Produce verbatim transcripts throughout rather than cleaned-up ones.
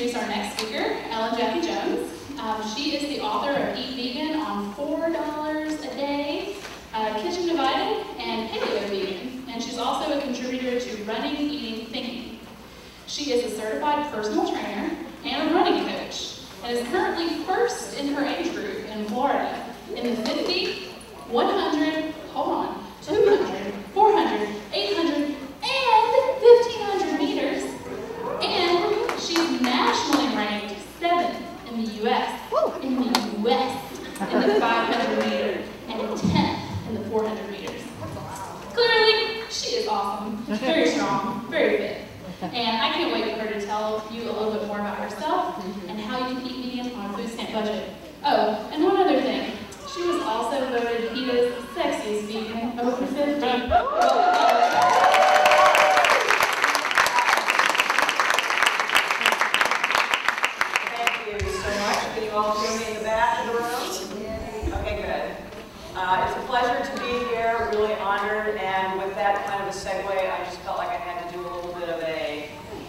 introduce our next speaker, Jaffe Jones. Um, she is the author of Eat Vegan on four dollars a day, uh, Kitchen Divided and Paleo Vegan, and she's also a contributor to Running, Eating, Thinking. She is a certified personal trainer and a running coach, and is currently first in her age group in Florida in the fifty, one hundred, hold on, two hundred, four hundred, eight hundred, and fifteen hundred meters. And she's nationally ranked seventh in the U S, in the U S, in the five hundred meter, and tenth in the four hundred meters. Clearly, she is awesome, very strong, very fit. And I can't wait for her to tell you a little bit more about herself and how you can eat vegan on a food stamp budget. Oh, and one other thing. She was also voted PETA's sexiest vegan over fifty. All hear me in the back of the room? Okay, good. Uh, it's a pleasure to be here, really honored, and with that kind of a segue, I just felt like I had to do a little bit of a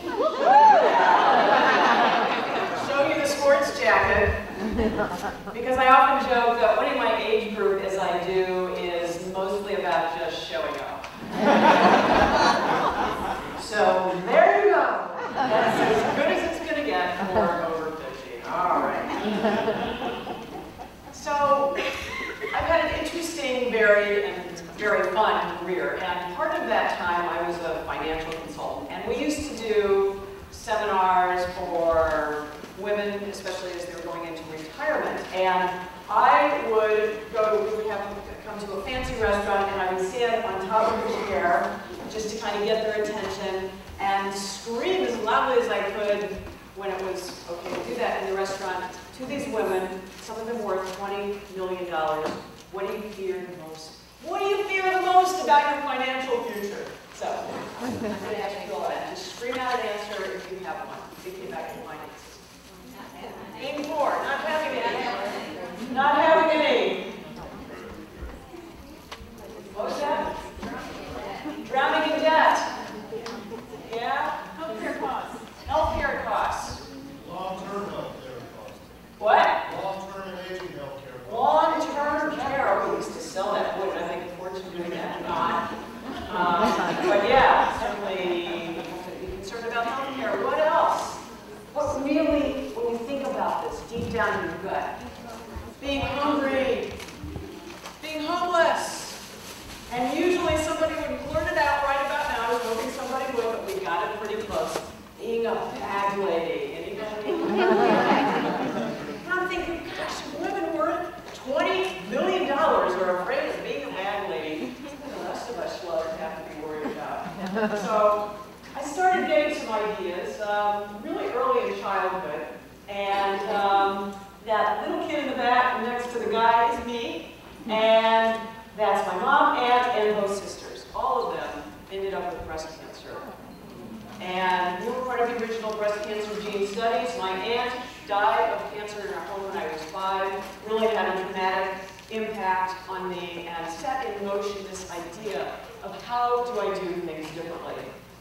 show you the sports jacket, because I often joke that winning my age group as I do is mostly about just showing up. So there you go. That's as good as it's going to get for over fifty. All right. So, I've had an interesting, varied, and very fun career, and part of that time I was a financial consultant, and we used to do seminars for women, especially as they were going into retirement, and I would go, we would have them come to a fancy restaurant, and I would stand on top of the chair just to kind of get their attention and scream as loudly as I could when it was okay to do that in the restaurant to these women, some of them worth twenty million dollars. What do you fear the most? What do you fear the most about your financial future? So, I'm going to ask you all that. Just scream out an answer if you have one, thinking about your finances. Being poor, not having any. Not having any. What was that? Drowning in debt. Yeah? Healthcare costs. Healthcare costs. Long-term healthcare costs. What? Long-term and aging healthcare costs. Long-term care. We used to sell that, wouldn't I think a fortune doing that? Not. Um, but yeah, certainly we have to be concerned about healthcare. What else? What really, when you think about this, deep down in your gut, being hungry, being homeless, and usually somebody would blurt it out right about now. I was hoping somebody would, but we got it pretty close. Being a bag lady. Anybody? And I'm thinking, gosh, women worth twenty million dollars are afraid of being a bag lady. The rest of us slugs have to be worried about. So I started getting some ideas um, really early in childhood. And um, that little kid in the back next to the guy is me. And that's my mom, aunt, and both sisters. All of them ended up with breast cancer. And we were part of the original breast cancer gene studies. My aunt died of cancer in our home when I was five. Really had a dramatic impact on me and set in motion this idea of how do I do things differently.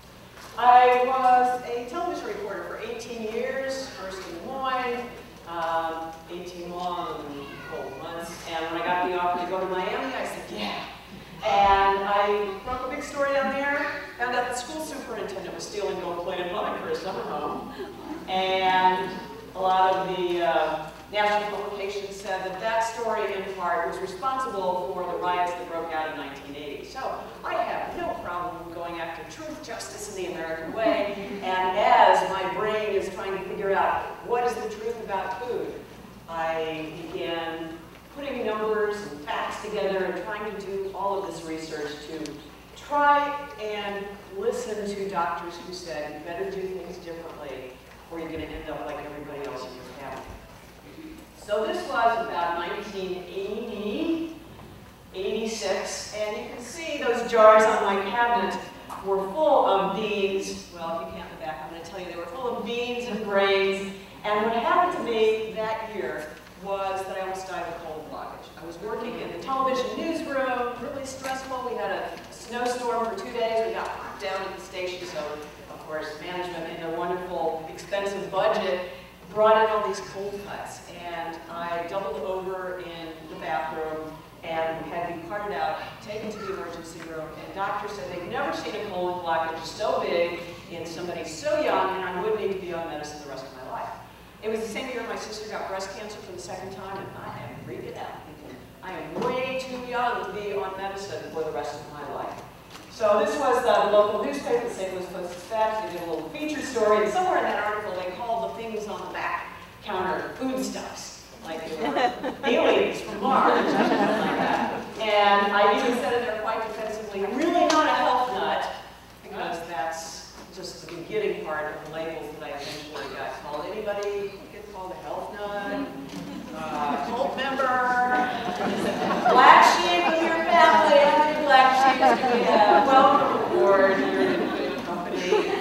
I was a television reporter for eighteen years, first in Des Moines, um, eighteen long cold months. And when I got the offer to go to Miami, I said, yeah. And I broke a big story down there, found out the school superintendent was stealing gold-plated plumbing for his summer home. And a lot of the uh, national publications said that that story, in part, was responsible for the riots that broke out in nineteen eighty. So I have no problem going after truth, justice, in the American way. And as my brain is trying to figure out what is the truth about food, I began putting numbers and facts together and trying to do all of this research to try and listen to doctors who said, you better do things differently or you're going to end up like everybody else in your family. So this was about nineteen eighty, eighty-six, and you can see those jars on my cabinet were full of beans. Well, if you can't in the back, I'm going to tell you they were full of beans and grains. And what happened to me that year was that I almost died of cold blockage. I was working in the television newsroom, really stressful. We had a snowstorm for two days. We got locked down at the station, so of course, management in their wonderful, expensive budget brought in all these cold cuts. And I doubled over in the bathroom and had to be carted out, taken to the emergency room, and doctors said they'd never seen a colon blockage so big in somebody so young, and I would need to be on medicine the rest of my life. It was the same year my sister got breast cancer for the second time, and I am freaking out. I am way too young to be on medicine for the rest of my life. So this was the local newspaper, the Saint Louis Post-Dispatch. They did a little feature story, and somewhere in that article they called the things on the back counter foodstuffs, like they were aliens from Mars or something like that. And I even said in there quite defensively, I'm really not a health nut, because that's just the beginning part of the labels that I eventually got called. Anybody get called a health nut? Uh, cult member? Black sheep of your family? How many black sheep do we have? Welcome aboard. You're in good company.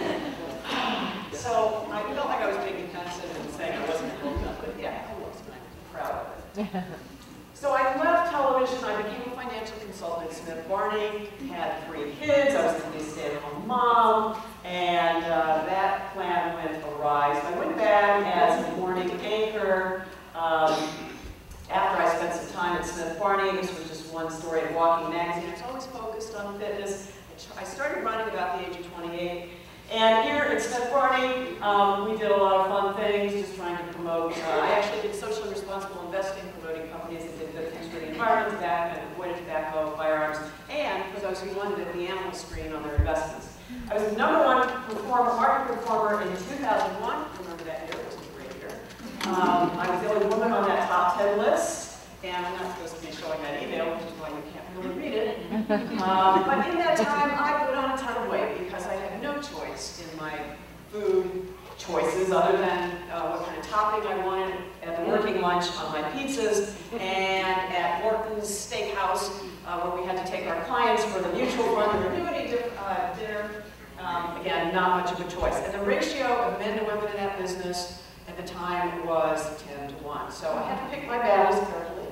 So I felt like I was being defensive and saying I wasn't a health nut, but yeah, I was kind of proud of it. So I left television, I became a financial consultant at Smith Barney, had three kids, I was going to be a stay-at-home mom, and uh, that plan went awry. So I went back as a morning anchor. Um, after I spent some time at Smith Barney, this was just one story in Walking Magazine. I was always focused on fitness. I started running about the age of twenty-eight. And here at Smith Barney, um, we did a lot of fun things, just trying to promote. Uh, I actually did socially responsible investing, promoting companies that did good things for the environment, tobacco, and avoided tobacco, firearms, and for those who wanted the animal screen on their investments. I was the number one performer, market performer in two thousand one. Remember that year? It was a great year. Um, I was the only woman on that top ten list, and I'm not supposed to be showing that email, which is why you can't really read it. Um, but in that time, I put on a ton of weight because I had no choice in my food choices other than uh, what kind of topping I wanted at the working lunch on my pizzas and at Morton's Steakhouse, uh, where we had to take our clients for the mutual fund and annuity uh, dinner. Um, again, not much of a choice. And the ratio of men to women in that business at the time was ten to one. So I had to pick my battles carefully.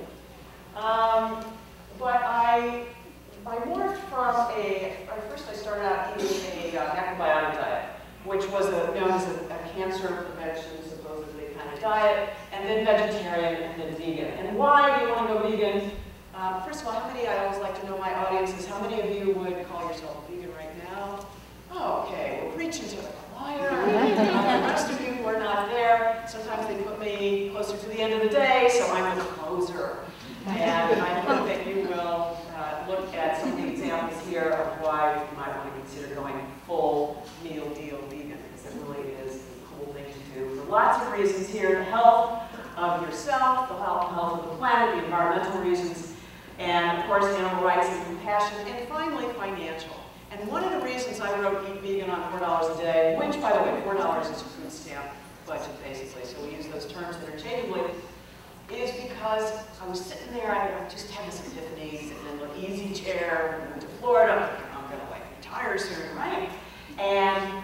Um, but I, I morphed from a, first I started out eating a uh, macrobiotic diet, which was a, known as a, a cancer prevention, supposedly, kind of diet, and then vegetarian, and then vegan. And why do you want to go vegan? Um, first of all, how many, I always like to know my audiences, how many of you would call yourself vegan right now? Oh, okay, we're preaching to the choir. The rest of you who are not there, sometimes they put me closer to the end of the day, so I'm a closer. And I hope that you will uh, look at some of the examples here of why you might want to consider going full meal deal vegan, because it really is a cool thing to do for lots of reasons here: the health of yourself, the health, health of the planet, the environmental reasons, and of course animal rights and compassion, and finally financial. And one of the reasons I wrote Eat Vegan on four dollars a day, which by the way, four dollars is a food stamp budget basically, so we use those terms interchangeably, is because I was sitting there, I just had this epiphany, sitting in an easy chair, moved to Florida, I'm going to like retire soon, right? And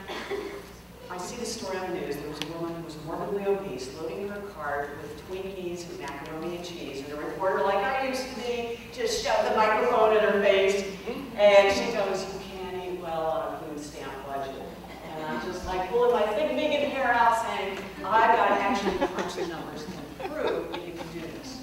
I see this story on the news. There was a woman who was morbidly obese, loading her cart with Twinkies and macaroni and cheese, and a reporter, like I used to be, just shoved the microphone in her face, and she goes, "You can't eat well on a food stamp budget." And I'm just like pulling my thick vegan hair out, saying, I've got to actually crunch the numbers and prove that you can do this.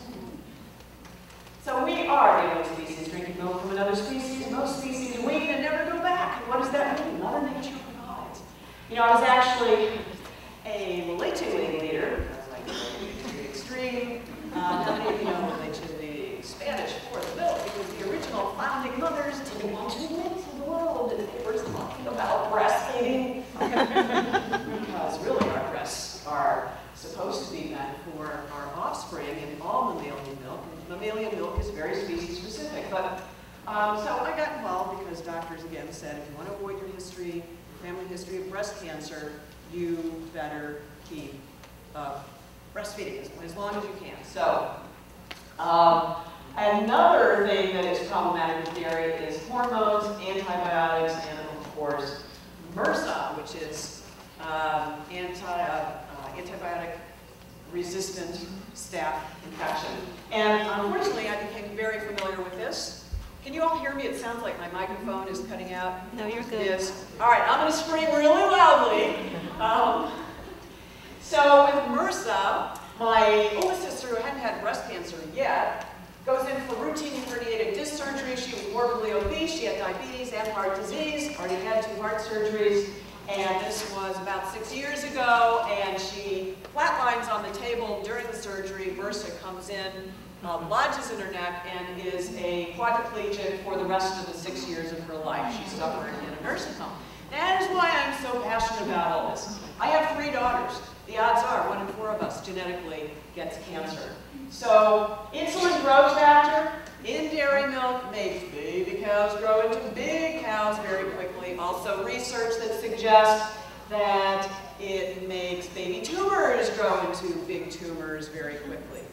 So we are alien species, drinking milk from another species. Most species weaken and never go back. And what does that mean? Mother Nature provides. You know, I was actually a leche leader, because I go to the extreme. Um, how many of you know leche, the Spanish for the milk? Because the original founding mothers didn't want to live in the world, and they were talking about breastfeeding. Because really, our breasts are supposed to be meant for our offspring, and all mammalian milk. And mammalian milk is very species specific. But um, so I got involved because doctors again said, if you want to avoid your history, your family history of breast cancer, you better keep uh, breastfeeding as, as long as you can. So um, another thing that is problematic with dairy is hormones, antibiotics, and of course MRSA, which is um, anti, uh, antibiotic resistant staph infection. And unfortunately, I became very familiar with this Can you all hear me? It sounds like my microphone is cutting out. No, you're good. It is. All right, I'm going to scream really loudly. Um, so with MRSA, my oldest sister, who hadn't had breast cancer yet, goes in for routine herniated disc surgery. She was morbidly obese. She had diabetes and heart disease. Already had two heart surgeries. And this was about six years ago. And she flatlines on the table during the surgery. MRSA comes in, uh, lodges in her neck, and is a quadriplegic for the rest of the six years of her life. She's suffering in a nursing home. That is why I'm so passionate about all this. I have three daughters. The odds are one in four of us genetically gets cancer. So insulin growth factor in dairy milk makes baby cows grow into big cows very quickly. Also research that suggests that it makes baby tumors grow into big tumors very quickly.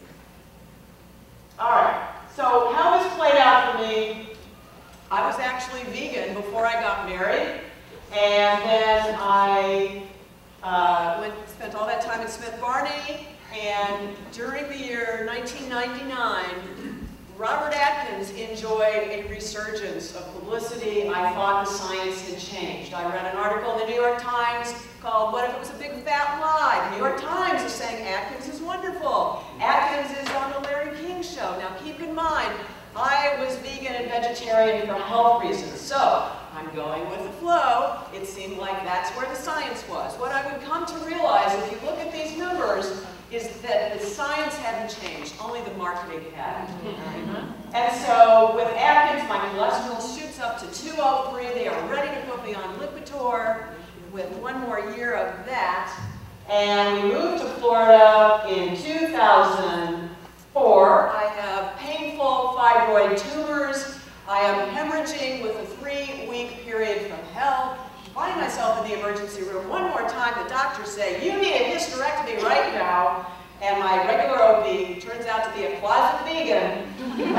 All right, so how this played out for me, I was actually vegan before I got married, and then I uh, went, spent all that time at Smith Barney, and during the year nineteen ninety-nine, Robert Atkins enjoyed a resurgence of publicity. I thought the science had changed. I read an article in the New York Times called "What if it was a big fat lie?" The New York Times is saying Atkins is wonderful. Atkins is on the Larry King show. Now keep in mind, I was vegan and vegetarian for health reasons, so I'm going with the flow. It seemed like that's where the science was. What I would come to realize, if you look at these numbers, is that the science hadn't changed, only the marketing had. Mm-hmm. And so with Atkins, my cholesterol shoots up to two oh three. They are ready to put me on Lipitor with one more year of that. And we moved to Florida in two thousand four. I have painful fibroid tumors. I am hemorrhaging with a three-week period from hell. Find myself in the emergency room one more time. The doctors say, "You need a hysterectomy right now." And my regular O B turns out to be a closet vegan.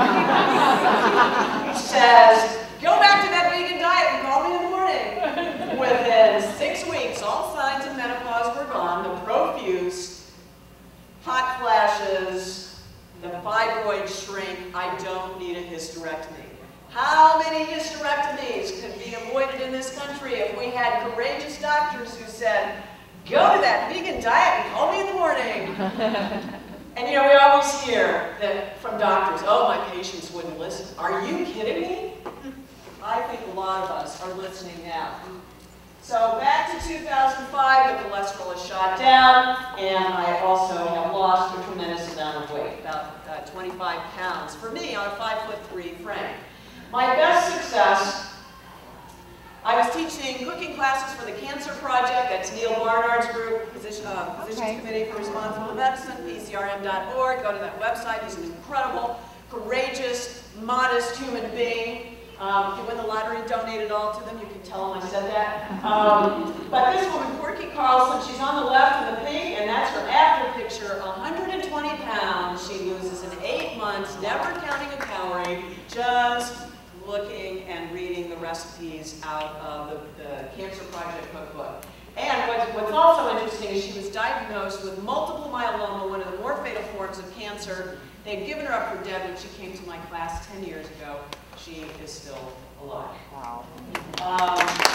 He says, "Go back to that vegan diet and call me in the morning." Within six weeks, all signs of menopause were gone. The profuse, hot flashes, the fibroid shrink. I don't need a hysterectomy. How many hysterectomies could be avoided in this country if we had courageous doctors who said, "Go to that vegan diet and call me in the morning"? And you know, we always hear that from doctors, "Oh, my patients wouldn't listen." Are you kidding me? I think a lot of us are listening now. So back to two thousand five, the cholesterol is shot down, and I also have lost a tremendous amount of weight, about uh, twenty-five pounds, for me on a five foot three frame. My best success, I was teaching cooking classes for the Cancer Project. That's Neil Barnard's group, Physician, uh, Physicians okay. Committee for Responsible Medicine, P C R M dot org. Go to that website. He's an incredible, courageous, modest human being. Um, if you win the lottery, donate it all to them. You can tell him I said that. Um, but this woman, Porky Carlson, she's on the left in the pink, and that's her after picture. one hundred twenty pounds she loses in eight months, never counting a calorie, just looking and reading the recipes out of the, the Cancer Project cookbook. And what's, what's also interesting is she was diagnosed with multiple myeloma, one of the more fatal forms of cancer. They'd given her up for dead when she came to my class ten years ago. She is still alive. Wow. Um,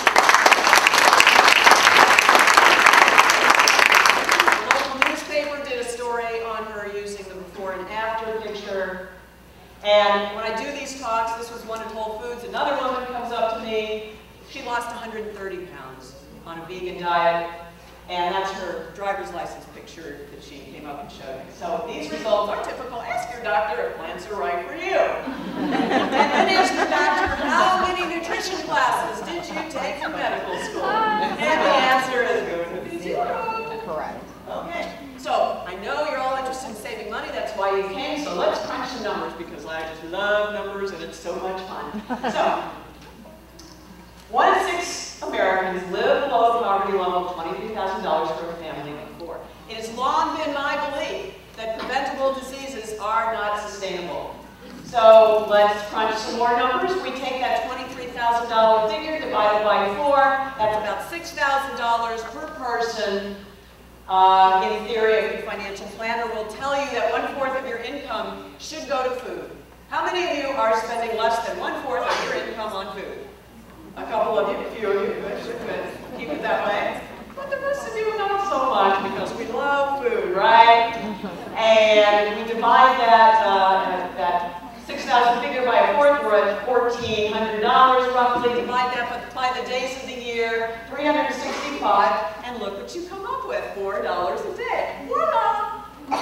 the local newspaper did a story on her using the before and after picture. And when I do these talks, this was one at Whole Foods, another woman comes up to me. She lost one hundred thirty pounds on a vegan diet, and that's her driver's license picture that she came up and showed me. So these results are typical. Ask your doctor if plants are right for you. And then ask your doctor, how many nutrition classes did you take in medical school? And the answer is going to be zero. Correct. Okay. So I know you're all interested in saving money. That's why you came. So let's crunch the numbers because I just love numbers and it's so much fun. So one in six Americans live below the poverty level of twenty-three thousand dollars for a family of four. It has long been my belief that preventable diseases are not sustainable. So let's crunch some more numbers. We take that twenty-three thousand dollar figure divided by four. That's about six thousand dollars per person. Uh, in theory, a good financial planner will tell you that one-fourth of your income should go to food. How many of you are spending less than one-fourth of your income on food? A couple of you, a few of you, good, good, good. Keep it that way. But the rest of you, not so much, because we love food, right? And we divide that, uh, that six thousand figure by a fourth, we're at fourteen hundred dollars roughly. Divide that by the days of the year, three hundred sixty-five, and look what you come up with, four dollars a day. Voila!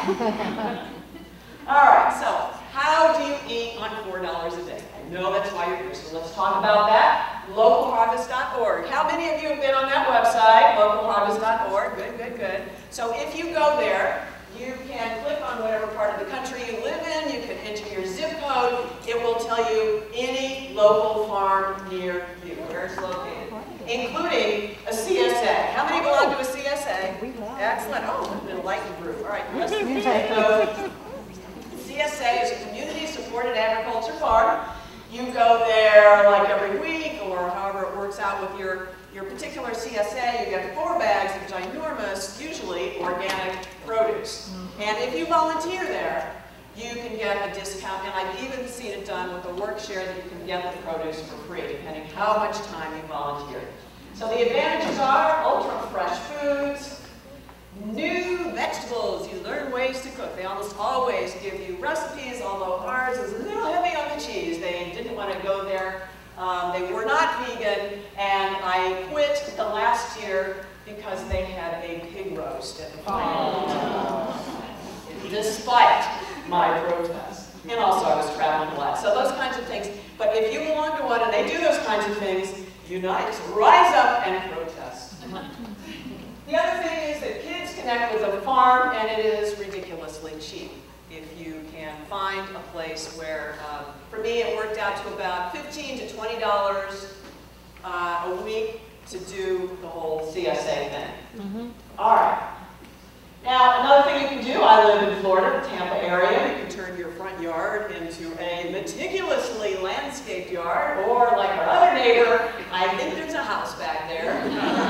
All right, so how do you eat on four dollars a day? I know that's why you're here, so let's talk about that. local harvest dot org. How many of you have been on that website, local harvest dot org? Good, good, good. So if you go there, you can click on whatever part of the country you live in, you can enter your zip code, it will tell you any local farm near you, where it's located, including a C S A. How many belong to a C S A? Excellent. Oh, an enlightened group. All right, let's take those. C S A is a community-supported agriculture farm. You go there like every week or however it works out with your, your particular C S A. You get four bags of ginormous, usually organic produce. And if you volunteer there, you can get a discount. And I've even seen it done with a work share that you can get the produce for free, depending how much time you volunteer. So the advantages are ultra-fresh foods, new vegetables, you learn ways to cook. They almost always give you recipes, although ours is a little heavy on the cheese. They didn't want to go there. Um, they were not vegan, and I quit the last year because they had a pig roast at the final. Despite my protest. And also I was traveling a lot. So those kinds of things. But if you belong to one and they do those kinds of things, unite, rise up and protest. The other thing is that kids connect with a farm, and it is ridiculously cheap if you can find a place where, um, for me, it worked out to about fifteen to twenty dollars uh, a week to do the whole C S A thing. Mm-hmm. All right. Now, another thing you can do, I live in Florida, Tampa area. You can turn your front yard into a meticulously landscaped yard, or like our other neighbor, I think there's a house back there.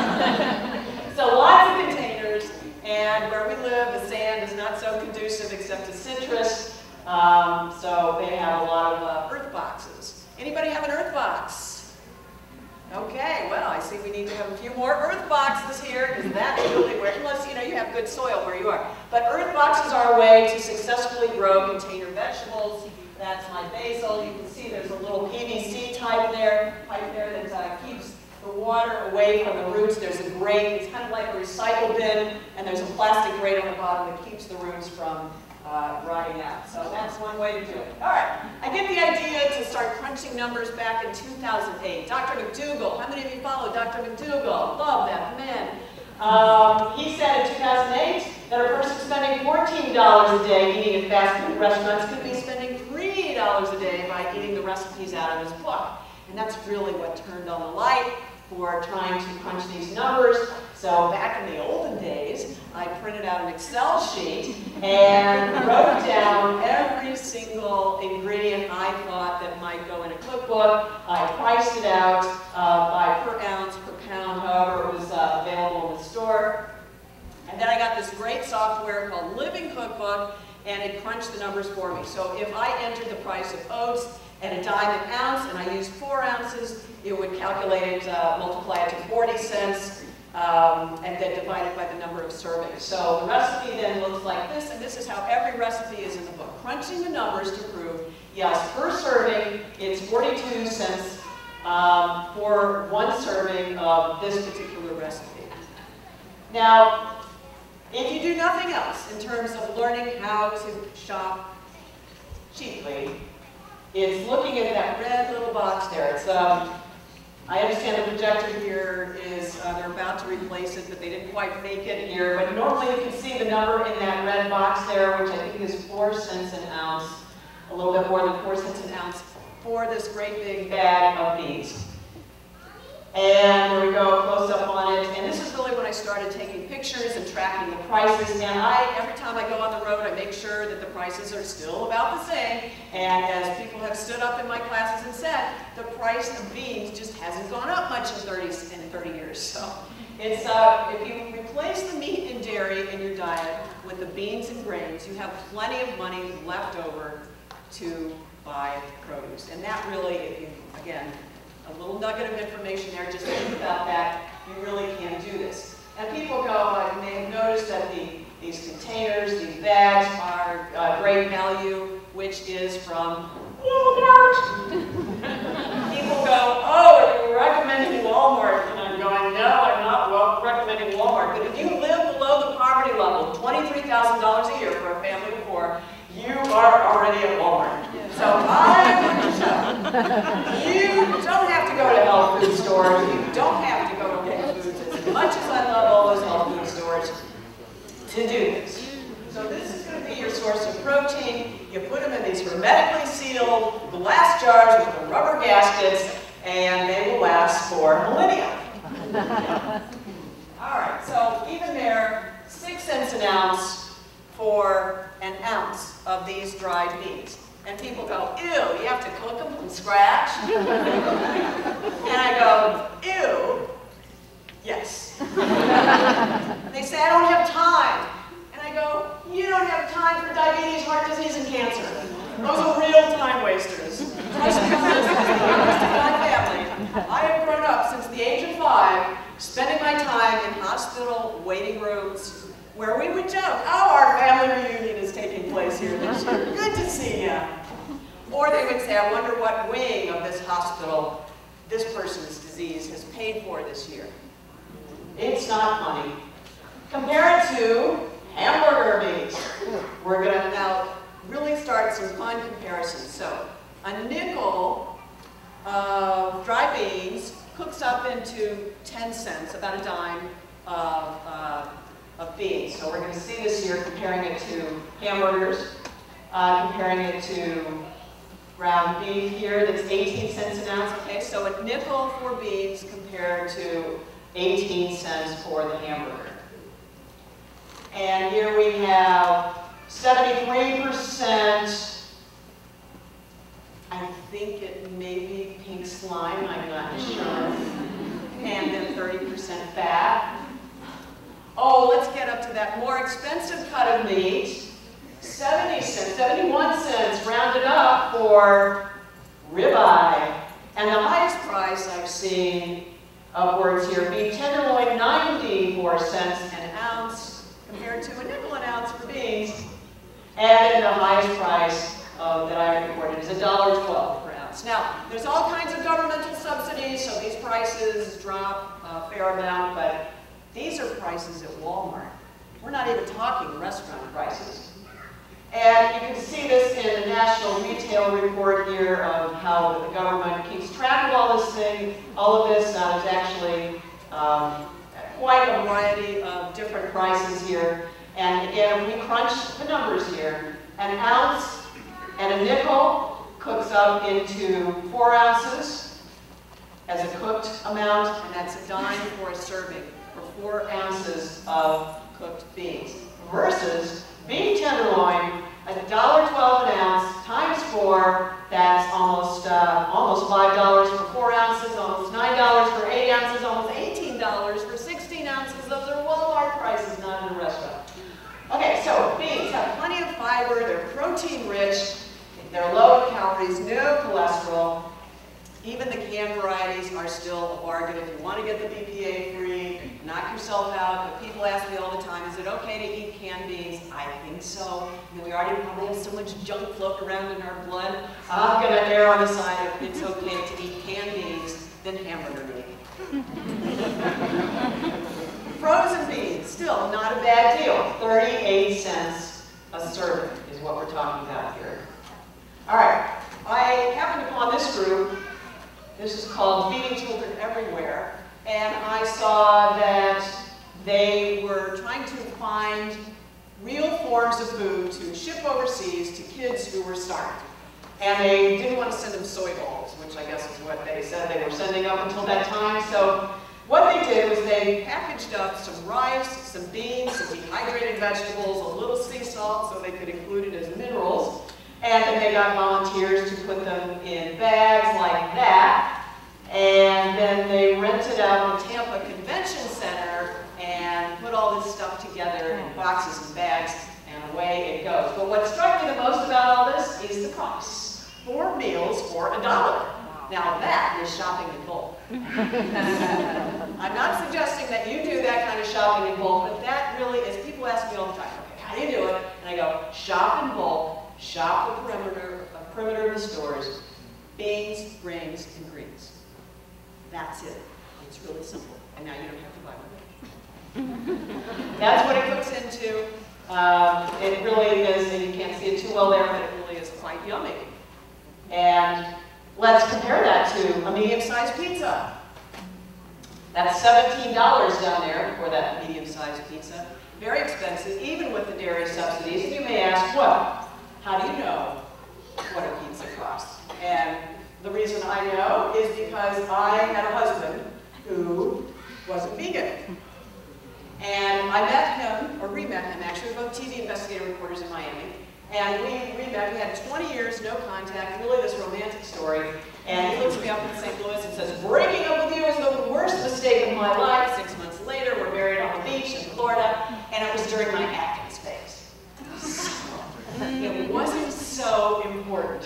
So lots of containers, and where we live, the sand is not so conducive except to citrus, um, so they have a lot of uh, earth boxes. Anybody have an earth box? Okay, well, I see we need to have a few more earth boxes here, because that's really where, unless you know you have good soil where you are. But earth boxes are a way to successfully grow container vegetables. That's my basil. You can see there's a little P V C type there, pipe there that uh, keeps the water away from the roots. There's a grate, it's kind of like a recycle bin, and there's a plastic grate on the bottom that keeps the roots from uh, rotting out. So that's one way to do it. All right, I get the idea to start crunching numbers back in two thousand eight. Doctor McDougall, how many of you follow Doctor McDougall? Love that man. Um, he said in two thousand eight that a person spending fourteen dollars a day eating in fast food restaurants could be spending three dollars a day by eating the recipes out of his book. And that's really what turned on the light for trying to crunch these numbers. So back in the olden days, I printed out an Excel sheet and wrote down every single ingredient I thought that might go in a cookbook. I priced it out uh, by per ounce, per pound, however it was uh, available in the store. And then I got this great software called Living Cookbook, and it crunched the numbers for me. So if I entered the price of oats at a dime an ounce, and I used four ounces, it would calculate it, uh, multiply it to forty cents, um, and then divide it by the number of servings. So the recipe then looks like this, and this is how every recipe is in the book. Crunching the numbers to prove, yes, per serving, it's forty-two cents um, for one serving of this particular recipe. Now, if you do nothing else in terms of learning how to shop cheaply, it's looking at that red little box there. It's, um, I understand the projector here is, uh, they're about to replace it, but they didn't quite make it here. But normally you can see the number in that red box there, which I think is four cents an ounce, a little bit more than four cents an ounce, for this great big bag of beans. And there we go, close up on it. And this is really when I started taking pictures and tracking the prices. And I, every time I go on the road, I make sure that the prices are still about the same. And as people have stood up in my classes and said, the price of beans just hasn't gone up much in thirty, in thirty years. So it's, uh, if you replace the meat and dairy in your diet with the beans and grains, you have plenty of money left over to buy produce. And that really, if you, again, a little nugget of information there, just think about that. You really can do this. And people go, you may have noticed that the, these containers, these bags are uh, great value, which is from Walmart. People go, oh, are you recommending Walmart? And I'm going, no, I'm not well recommending Walmart. But if you live below the poverty level, twenty-three thousand dollars a year for a family of four, you are already at Walmart. So I want to tell you, you don't have to go to health food stores. You don't have to go to Whole Foods. As much as I love all those health food stores, to do this. So this is going to be your source of protein. You put them in these hermetically sealed glass jars with the rubber gaskets, and they will last for millennia. All right, so even there, six cents an ounce for an ounce of these dried beans. And people go, ew, you have to cook them from scratch? And I go, ew, yes. And they say, I don't have time. And I go, you don't have time for diabetes, heart disease, and cancer. Those are real time wasters. Trust me on this, as the youngest of my family, I have grown up since the age of five, spending my time in hospital waiting rooms, where we would joke, oh, our family reunion is taking place here this year. Good to see you. Or they would say, I wonder what wing of this hospital this person's disease has paid for this year. It's not money. Compare it to hamburger meats. We're going to now really start some fun comparisons. So a nickel of dry beans cooks up into ten cents, about a dime of uh, of beans. So we're going to see this here, comparing it to hamburgers, uh, comparing it to ground beef here, that's eighteen cents an ounce. Okay, so a nickel for beans compared to eighteen cents for the hamburger. And here we have seventy-three percent, I think it may be pink slime, I'm not sure, and then thirty percent fat. Oh, let's get up to that more expensive cut of meat. seventy cents, seventy-one cents rounded up for ribeye. And the highest price I've seen upwards here, beef tenderloin, ninety-four cents an ounce compared to a nickel an ounce for beans. And the highest price uh, that I recorded is one dollar twelve per ounce. Now, there's all kinds of governmental subsidies, so these prices drop a fair amount, but these are prices at Walmart. We're not even talking restaurant prices. And you can see this in the National Retail Report here of how the government keeps track of all this thing. All of this uh, is actually um, quite a variety of different prices here. And again, we crunch the numbers here. An ounce and a nickel cooks up into four ounces as a cooked amount, and that's a dime for a serving for four ounces of cooked beans. Versus beef tenderloin, a dollar twelve an ounce times four, that's almost uh, almost five dollars for four ounces, almost nine dollars for eight ounces, almost eighteen dollars for sixteen ounces. Those are Walmart prices, not in a restaurant. Okay, so beans have plenty of fiber, they're protein rich, they're low in calories, no cholesterol. Even the canned varieties are still a bargain. If you want to get the B P A free, knock yourself out. But people ask me all the time, is it okay to eat canned beans? I think so. I mean, we already probably have so much junk floating around in our blood. I'm going to err on the side of it's okay to eat canned beans than hamburger meat. Frozen beans, still not a bad deal. thirty-eight cents a serving is what we're talking about here. All right, I happened upon this group. This is called Feeding Children Everywhere, and I saw that they were trying to find real forms of food to ship overseas to kids who were starving. And they didn't want to send them soy balls, which I guess is what they said they were sending up until that time. So what they did was they packaged up some rice, some beans, some dehydrated vegetables, a little sea salt so they could include it as minerals. And then they got volunteers to put them in bags like that. And then they rented out the Tampa Convention Center and put all this stuff together in boxes and bags, and away it goes. But what struck me the most about all this is the price. four for a dollar. Now that is shopping in bulk. I'm not suggesting that you do that kind of shopping in bulk, but that really is, people ask me all the time, okay, how do you do it? And I go, shop in bulk, shop the perimeter, uh, perimeter of the stores, beans, grains, and greens. That's it. It's really simple. And now you don't have to buy one. That's what it cooks into. Um, it really is, and you can't see it too well there, but it really is quite yummy. And let's compare that to a medium-sized pizza. That's seventeen dollars down there for that medium-sized pizza. Very expensive, even with the dairy subsidies. And you may ask, well, how do you know what a pizza costs? And the reason I know is because I had a husband who was a vegan. And I met him, or re-met him actually, we were both T V investigative reporters in Miami. And we re-met, we had twenty years, no contact, really this romantic story. And he looks me up in Saint Louis and says, breaking up with you was the worst mistake of my life. Six months later, we're married on the beach in Florida, and it was during my Atkins phase. So, it wasn't so important.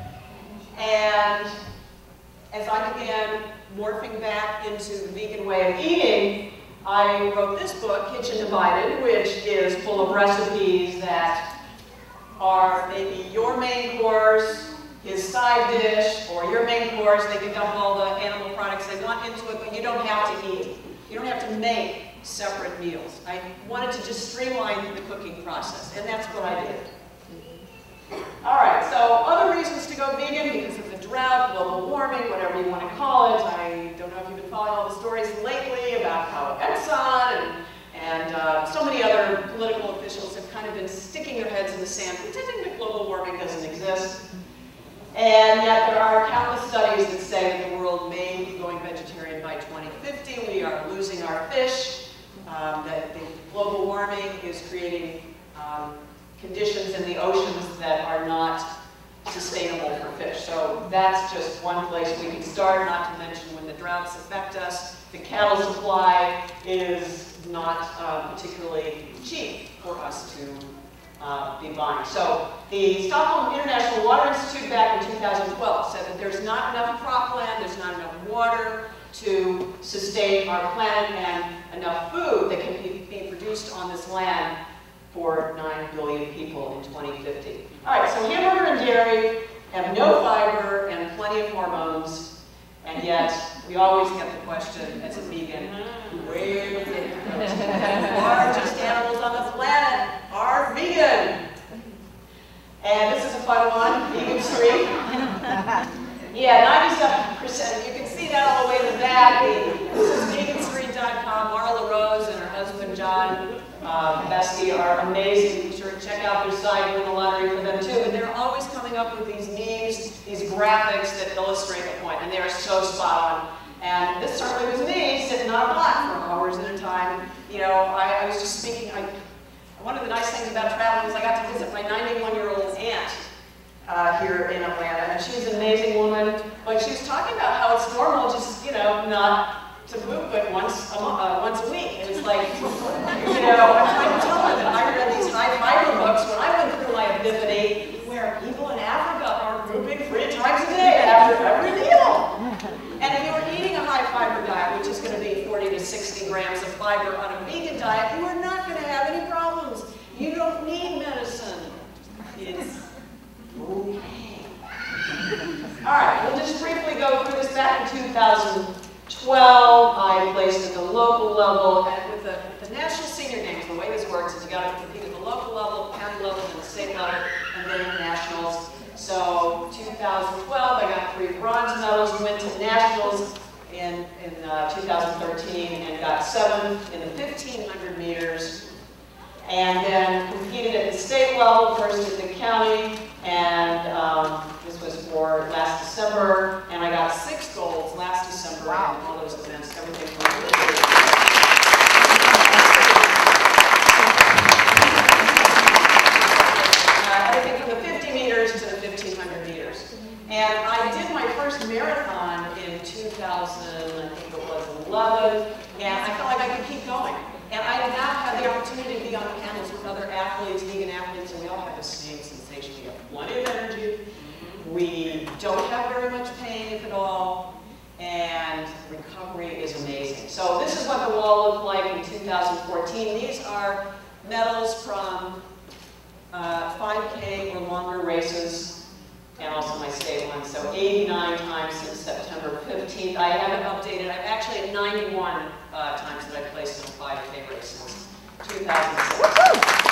And as I began morphing back into the vegan way of eating, I wrote this book, Kitchen Divided, which is full of recipes that are maybe your main course, his side dish, or your main course. They can dump all the animal products they want into it, but you don't have to eat. You don't have to make separate meals. I wanted to just streamline the cooking process, and that's what I did. All right, so other reasons to go vegan because of the drought, global warming, whatever you want to call it. I don't know if you've been following all the stories lately about how Exxon and, and uh, so many other political officials have kind of been sticking their heads in the sand, pretending that global warming doesn't exist. And yet there are countless studies that say that the world may be going vegetarian by twenty fifty. We are losing our fish. Um, that the global warming is creating um, conditions in the oceans that are not sustainable for fish. So that's just one place we can start, not to mention when the droughts affect us. The cattle supply is not uh, particularly cheap for us to uh, be buying. So the Stockholm International Water Institute back in two thousand twelve said that there's not enough cropland, there's not enough water to sustain our planet and enough food that can be, be produced on this land for nine billion people in twenty fifty. All right, so hamburger and dairy have no fiber and plenty of hormones, and yet we always get the question as a vegan, where did it go? The largest animals on the planet are vegan. And this is a fun one, Vegan Street. Yeah, ninety-seven percent. You can see that all the way in the back. This is vegan street dot com. Marla Rose and her husband John Uh, Bestie are amazing. Be sure to check out their site, win the lottery for them too. But they're always coming up with these memes, these graphics that illustrate the point, and they are so spot on. And this certainly was me sitting on a block for hours at a time. You know, I, I was just speaking. I, one of the nice things about traveling is I got to visit my ninety-one-year-old aunt uh, here in Atlanta, and she's an amazing woman. But she was talking about how it's normal, just you know, not to poop but once a, uh, once a week. And it's like, you know, I'm trying to tell her that I read these high fiber books when I went through my epiphany, where people in Africa are pooping three times a day after every meal. And if you were eating a high fiber diet, which is going to be forty to sixty grams of fiber on a vegan diet, you are not going to have any problems. You don't need medicine. It's okay. All right, we'll just briefly go through this. Back in two thousand twelve, I placed at the local level, and with the, the national senior games, the way this works is you got to compete at the local level, county level, and the state level, and then nationals. So two thousand twelve, I got three bronze medals, went to nationals in, in uh, two thousand thirteen, and got seventh in the fifteen hundred meters. And then competed at the state level, first at the county, and um, this was for last December, and I got six golds last December wow. in all those events, everything from uh, everything from the fifty meters to the fifteen hundred meters. And I did my first marathon in two thousand, I think it was eleven, and I felt like I could keep going. And I now have the opportunity to be on panels with other athletes, vegan athletes, and we all have the same sensation. We have plenty of energy, We don't have very much pain, if at all, and recovery is amazing. So this is what the wall looked like in two thousand fourteen. These are medals from uh, five K or longer races, and also my state one. So eighty-nine times since September fifteenth. I haven't updated. I'm actually at ninety-one uh, times that I placed in a five K race since two thousand six.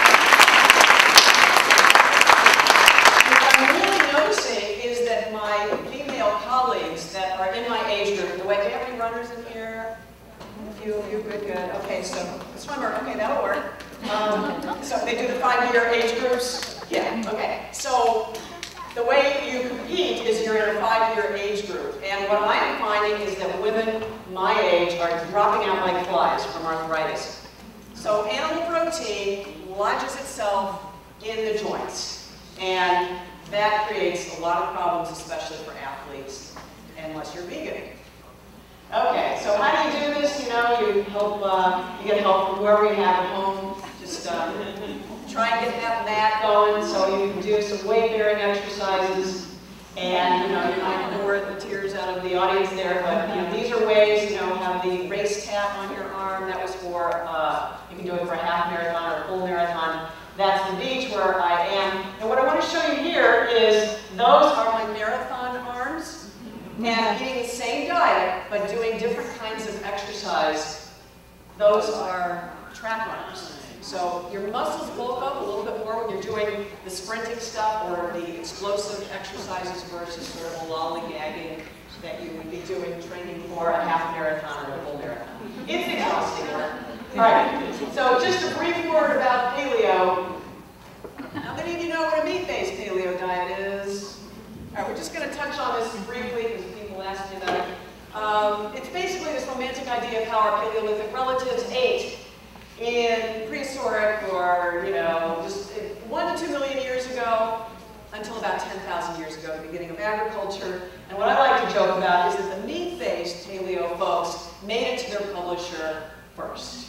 What I'm really noticing is that my female colleagues that are in my age group, the way, do you have any runners in here? A few of you, good, good. Okay, so a swimmer, okay, that'll work. Um, so they do the five-year age groups? Yeah, okay. So the way you compete is you're in a five-year age group. And what I'm finding is that women my age are dropping out like flies from arthritis. So animal protein lodges itself in the joints. And that creates a lot of problems, especially for athletes, unless you're vegan. Okay, so how do you do this? You know, you help, uh, you get help from whoever you have at home. Just uh, try and get that mat going so you can do some weight-bearing exercises. And, you know, you're not going to bore the tears out of the audience there, but, you know, these are ways, you know, have the race tat on your arm. That was for, uh, you can do it for a half marathon or a full marathon. That's the beach where I am. And what I want to show you here is those are my marathon arms. And eating the same diet, but doing different kinds of exercise. Those are track arms. So your muscles bulk up a little bit more when you're doing the sprinting stuff or the explosive exercises versus sort of a lollygagging that you would be doing training for a half marathon or a full marathon. It's exhausting work. All right, so just a brief word about paleo. How many of you know what a meat-based paleo diet is? All right, we're just going to touch on this briefly because people ask me about it. Um, it's basically this romantic idea of how our Paleolithic relatives ate in prehistoric or, you know, just one to two million years ago until about ten thousand years ago, the beginning of agriculture. And what I like to joke about is that the meat-based paleo folks made it to their publisher first.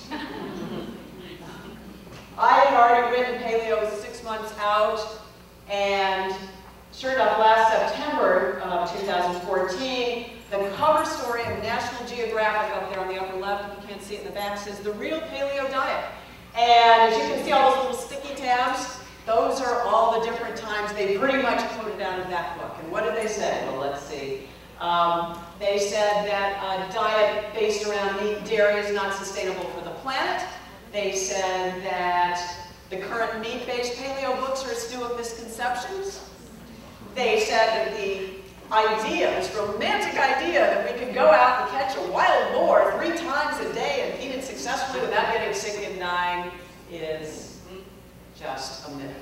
I had already written paleo six months out, and sure enough, last September of two thousand fourteen, the cover story of National Geographic up there on the upper left, you can't see it in the back, says The Real Paleo Diet. And as you can see all those little sticky tabs, those are all the different times they pretty much quoted out of that book. And what did they say? Well, let's see. Um, they said that a diet based around meat and dairy is not sustainable for the planet. They said that the current meat-based paleo books are a stew of misconceptions. They said that the idea, this romantic idea that we could go out and catch a wild boar three times a day and eat it successfully without getting sick and dying is just a myth.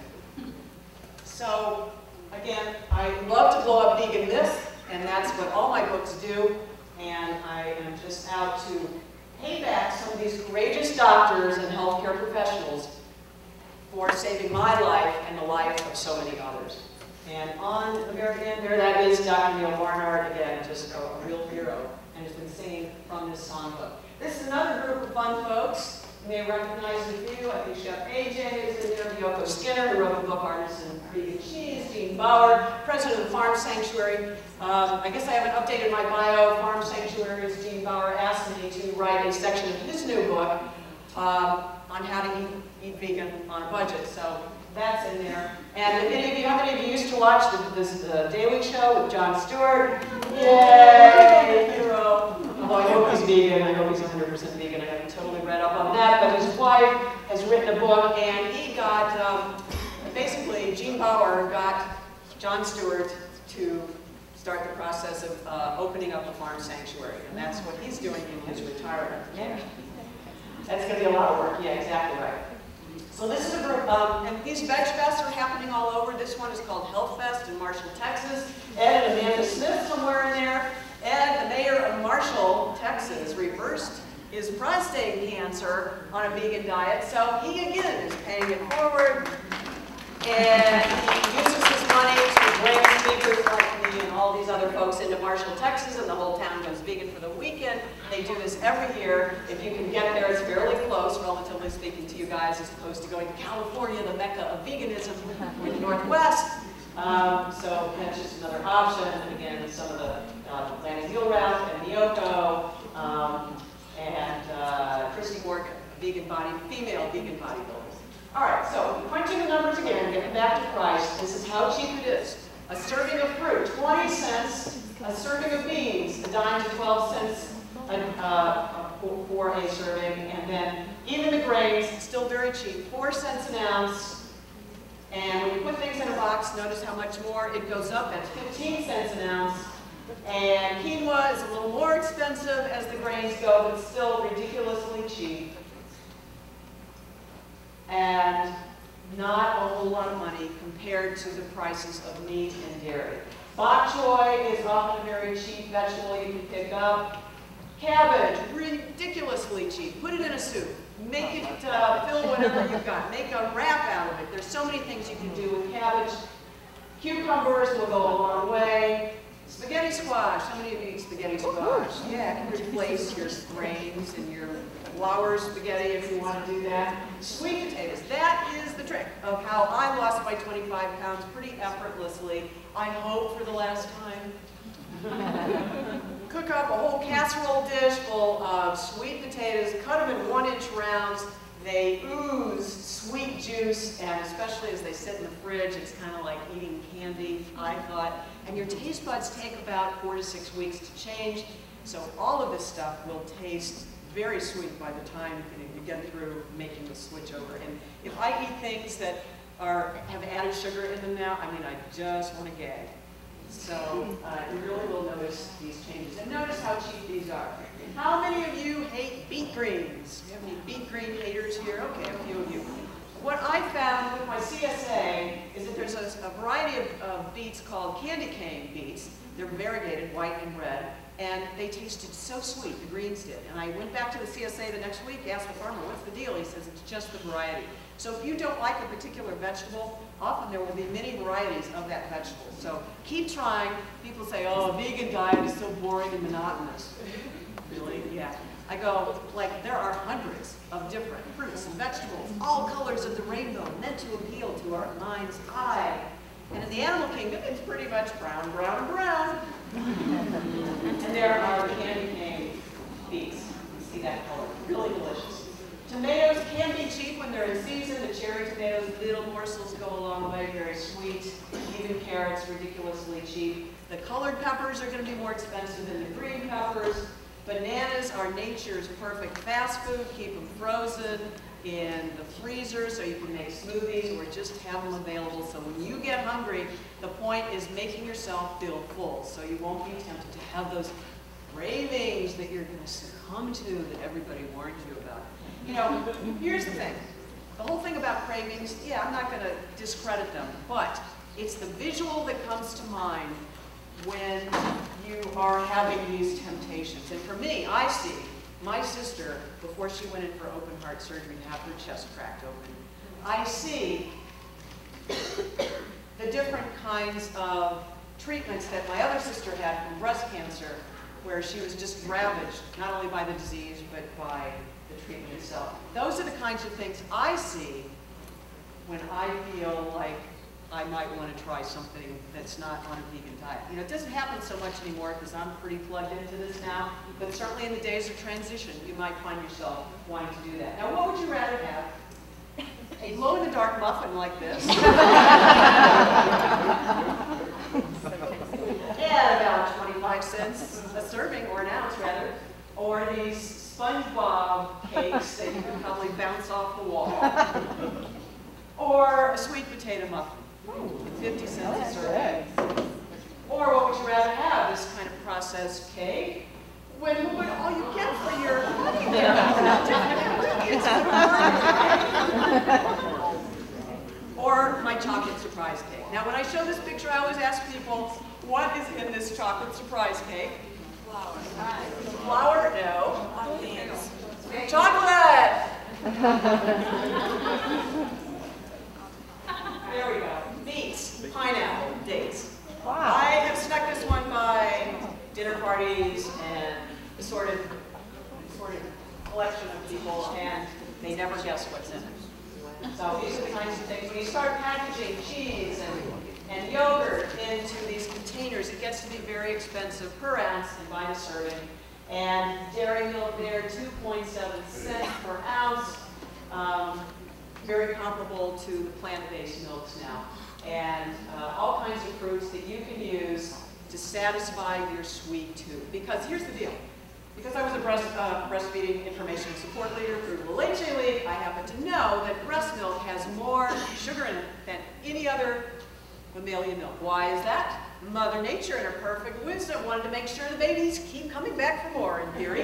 So, again, I love to blow up vegan myths, and that's what all my books do, and I am just out to pay back some of these courageous doctors and healthcare professionals for saving my life and the life of so many others. And on the very end there, that is Doctor Neil Barnard, again, just a, a real hero, and has been singing from this songbook. This is another group of fun folks. You may recognize a few. I think Chef A J is in there, Yoko Skinner, who wrote the book Artisan Vegan Cheese, Gene Bauer, president of the Farm Sanctuary. Um, I guess I haven't updated my bio. Farm Sanctuary's Gene Bauer asked me to write a section of his new book um, on how to eat, eat vegan on a budget. So that's in there. And if any of you, how many of you used to watch the, this uh, Daily Show with Jon Stewart? Yay, hero. Although I hope he's vegan, I hope he's one hundred percent vegan. I haven't totally read up on that, but his wife has written a book, and he got, um, basically, Gene Bauer got Jon Stewart to start the process of uh, opening up a farm sanctuary, and that's what he's doing in his retirement. Yeah. That's going to be a lot of work. Yeah, exactly right. So this is a group, um, and these veg fests are happening all over. This one is called Health Fest in Marshall, Texas. Ed and Amanda Smith somewhere in there. Ed, the mayor of Marshall, Texas, reversed his prostate cancer on a vegan diet. So he, again, is paying it forward. And he uses his money to bring speakers like me and all these other folks into Marshall, Texas, and the whole town goes vegan for the weekend. They do this every year. If you can get there, it's fairly close, relatively speaking, to you guys, as opposed to going to California, the mecca of veganism, in the Northwest. Um, so that's just another option. And again, some of the uh, lamb veal wrap and Miyoko, um, and uh, Christy Morgan, vegan body, female vegan bodybuilder. All right, so crunching the numbers again, getting back to price. This is how cheap it is. A serving of fruit, twenty cents. A serving of beans, a dime to twelve cents a, uh, for a serving. And then even the grains, still very cheap, four cents an ounce. And when you put things in a box, notice how much more it goes up. That's fifteen cents an ounce. And quinoa is a little more expensive as the grains go, but still ridiculously cheap. And not a whole lot of money compared to the prices of meat and dairy. Bok choy is often a very cheap vegetable you can pick up. Cabbage, ridiculously cheap. Put it in a soup. Make it uh, fill whatever you've got. Make a wrap out of it. There's so many things you can do with cabbage. Cucumbers will go a long way. Spaghetti squash. How many of you eat spaghetti squash? Yeah, it can replace your grains and your flour spaghetti if you want to do that. Sweet potatoes. That is the trick of how I lost my twenty-five pounds pretty effortlessly. I hope for the last time. Cook up a whole casserole dish full of sweet potatoes. Cut them in one-inch rounds. They ooze sweet juice, and especially as they sit in the fridge, it's kind of like eating candy, I thought. And your taste buds take about four to six weeks to change. So all of this stuff will taste very sweet by the time you get through making the switch over. And if I eat things that are have added sugar in them now, I mean, I just want to gag. So uh, you really will notice these changes. And notice how cheap these are. How many of you hate beet greens? Do you have any beet green haters here? Okay, a few of you. What I found with my C S A is that there's a, a variety of, of beets called candy cane beets. They're variegated, white and red. And they tasted so sweet, the greens did. And I went back to the C S A the next week, asked the farmer, what's the deal? He says, it's just the variety. So if you don't like a particular vegetable, often there will be many varieties of that vegetable. So keep trying. People say, oh, a vegan diet is so boring and monotonous. Really? Yeah. I go, like, there are hundreds of different fruits and vegetables, all colors of the rainbow, meant to appeal to our mind's eye. And in the animal kingdom, it's pretty much brown, brown, brown. And there are candy cane beets. You see that color. Really delicious. Tomatoes can be cheap when they're in season. The cherry tomatoes, little morsels go a long way, very sweet. Even carrots, ridiculously cheap. The colored peppers are going to be more expensive than the green peppers. Bananas are nature's perfect fast food. Keep them frozen in the freezer so you can make smoothies or just have them available. So when you get hungry, the point is making yourself feel full so you won't be tempted to have those cravings that you're going to succumb to that everybody warned you about. You know, here's the thing. The whole thing about cravings, yeah, I'm not going to discredit them, but it's the visual that comes to mind when you are having these temptations. And for me, I see my sister, before she went in for open heart surgery to have her chest cracked open, I see the different kinds of treatments that my other sister had from breast cancer, where she was just ravaged, not only by the disease, but by the treatment itself. Those are the kinds of things I see when I feel like I might want to try something that's not on a vegan diet. You know, it doesn't happen so much anymore because I'm pretty plugged into this now, but certainly in the days of transition, you might find yourself wanting to do that. Now, what would you rather have? A glow-in-the-dark muffin like this, at about twenty-five cents a serving, or an ounce rather, or these SpongeBob cakes that you can probably bounce off the wall, or a sweet potato muffin. fifty cents a serving. Or what would you rather have? This kind of processed cake? When what all you get for your money there? It's or my chocolate surprise cake. Now, when I show this picture, I always ask people, what is in this chocolate surprise cake? Flour. Flour? No. Chocolate! There we go. Beets, pineapple, dates. Wow. I have snuck this one by dinner parties and assorted, assorted collection of people, and they never guess what's in it. So these are the kinds of things. When you start packaging cheese and, and yogurt into these containers. It gets to be very expensive per ounce and by the serving. And dairy milk there, two point seven cents per ounce. Um, very comparable to the plant-based milks now. And uh, all kinds of fruits that you can use to satisfy your sweet tooth. Because here's the deal. Because I was a breast, uh, breastfeeding information support leader through the Leche League, I happen to know that breast milk has more sugar in it than any other mammalian milk. Why is that? Mother Nature, in her perfect wisdom, wanted to make sure the babies keep coming back for more, in theory.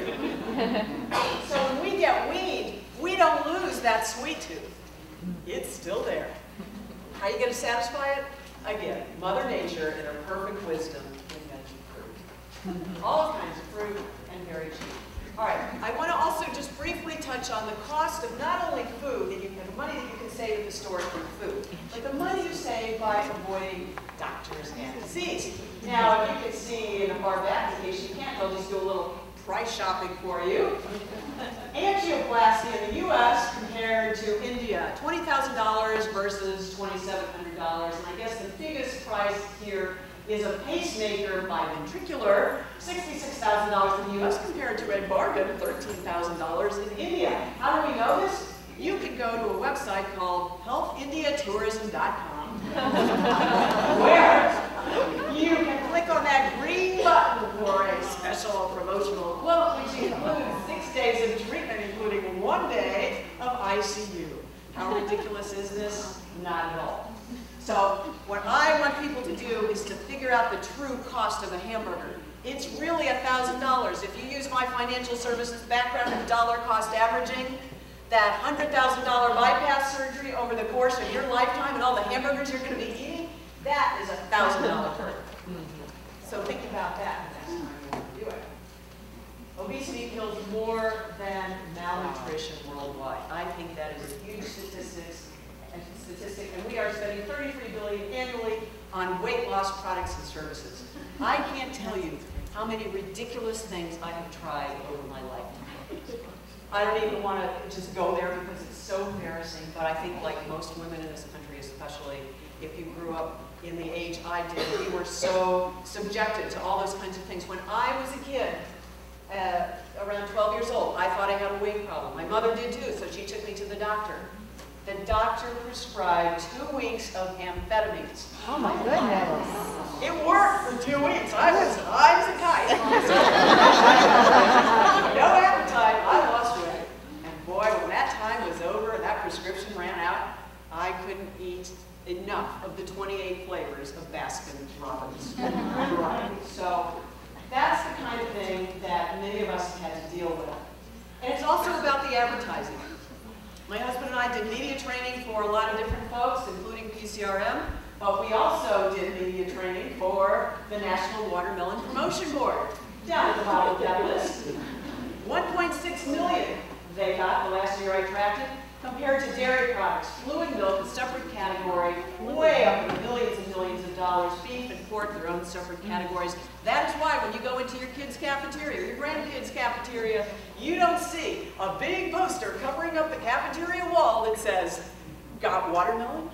So when we get weaned, we don't lose that sweet tooth. It's still there. How are you going to satisfy it? Again, Mother Nature, in her perfect wisdom, invented fruit. All kinds of fruit, and very cheap. All right, I want to also just briefly touch on the cost of not only food, that you can, the money that you can save at the store through food, but the money you save by avoiding doctors and disease. Now, if you can see in the far back, in case you can't, I'll just do a little price shopping for you. Angioplasty in the U S compared to India, twenty thousand dollars versus twenty-seven hundred dollars. And I guess the biggest price here is a pacemaker by ventricular, sixty-six thousand dollars in the U S compared to a bargain, thirteen thousand dollars in India. How do we know this? You can go to a website called health india tourism dot com, where you can click on that green button for a special promotional quote, which includes six days of treatment, including one day of I C U. How ridiculous is this? Not at all. So what I want people to do is to figure out the true cost of a hamburger. It's really one thousand dollars. If you use my financial services background in dollar cost averaging, that one hundred thousand dollar bypass surgery over the course of your lifetime and all the hamburgers you're going to be eating, that is a one thousand dollar curve. So think about that the next time you want to do it. Obesity kills more than malnutrition worldwide. I think that is a huge statistic. statistic, and we are spending thirty-three billion dollars annually on weight loss products and services. I can't tell you how many ridiculous things I have tried over my lifetime. I don't even want to just go there because it's so embarrassing, but I think like most women in this country, especially if you grew up in the age I did, we were so subjected to all those kinds of things. When I was a kid, uh, around twelve years old, I thought I had a weight problem. My mother did too, so she took me to the doctor. The doctor prescribed two weeks of amphetamines. Oh my goodness. It worked for two weeks. I was, I was a kite. No appetite, I lost weight. And boy, when that time was over and that prescription ran out, I couldn't eat enough of the twenty-eight flavors of Baskin-Robbins variety. So that's the kind of thing that many of us had to deal with. And it's also about the advertising. My husband and I did media training for a lot of different folks, including P C R M, but we also did media training for the National Watermelon Promotion Board. Down at the bottom of that list. one point six million they got the last year I tracked it, compared to dairy products, fluid milk, a separate category, way up in the millions and millions of dollars, beef and pork, their own separate categories. That is why when you go into your kid's cafeteria, or your grandkid's cafeteria, you don't see a big poster covering up the cafeteria wall that says, "Got watermelon?"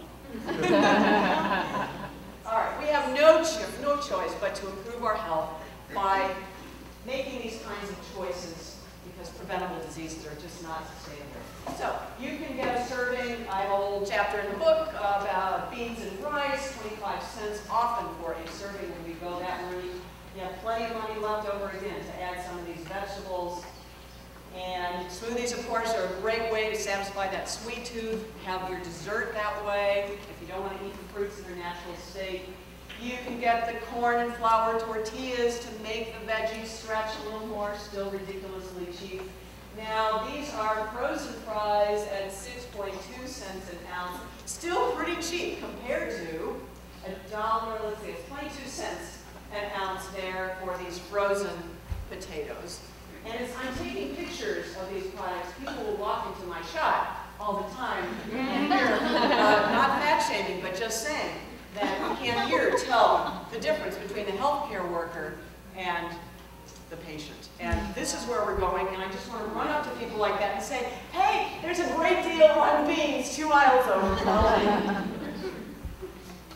All right, we have no, cho no choice but to improve our health by making these kinds of choices, because preventable diseases are just not sustainable. So you can get a serving. I have a little chapter in the book about beans and rice, twenty-five cents often for a serving when we go that route. You have plenty of money left over again to add some of these vegetables. And smoothies, of course, are a great way to satisfy that sweet tooth. Have your dessert that way. If you don't want to eat the fruits in their natural state, you can get the corn and flour tortillas to make the veggies stretch a little more, still ridiculously cheap. Now, these are frozen fries at six point two cents an ounce. Still pretty cheap compared to a dollar, let's see, it's twenty-two cents an ounce there for these frozen potatoes. And as I'm taking pictures of these products, people will walk into my shop all the time and hear, uh, not fat shaming, but just saying that you can't hear tell the difference between the healthcare worker and the patient. And this is where we're going, and I just want to run up to people like that and say, hey, there's a great deal on beans two aisles over. All